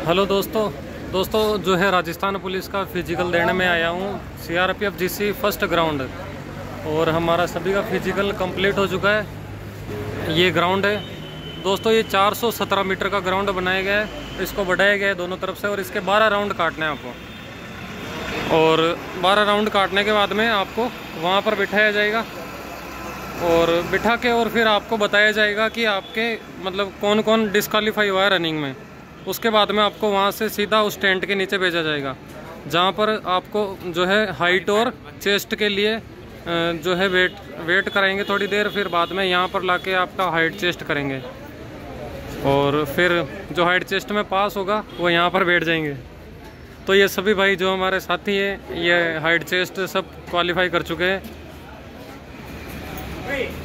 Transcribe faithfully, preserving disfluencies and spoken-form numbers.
Hello दोस्तों दोस्तों जो है राजस्थान पुलिस का फिजिकल देने में आया हूँ। सीआरपीएफ जीसी फर्स्ट ग्राउंड और हमारा सभी का फिजिकल कंप्लीट हो चुका है। ये ग्राउंड है दोस्तों, ये चार सौ सत्रह मीटर का ग्राउंड बनाया गया है। इसको बढ़ाया गया है दोनों तरफ से और इसके बारह राउंड काटने हैं आपको। और बारह राउंड काटने के बाद में आपको वहाँ पर बिठाया जाएगा और बिठा के और फिर आपको बताया जाएगा कि आपके मतलब कौन कौन डिस्क्वालीफाई हुआ है रनिंग में। उसके बाद में आपको वहाँ से सीधा उस टेंट के नीचे भेजा जाएगा, जहाँ पर आपको जो है हाइट और चेस्ट के लिए जो है वेट वेट कराएंगे थोड़ी देर। फिर बाद में यहाँ पर लाके आपका हाइट चेस्ट करेंगे और फिर जो हाइट चेस्ट में पास होगा वो यहाँ पर बैठ जाएंगे। तो ये सभी भाई जो हमारे साथी हैं ये हाइट चेस्ट सब क्वालिफाई कर चुके हैं।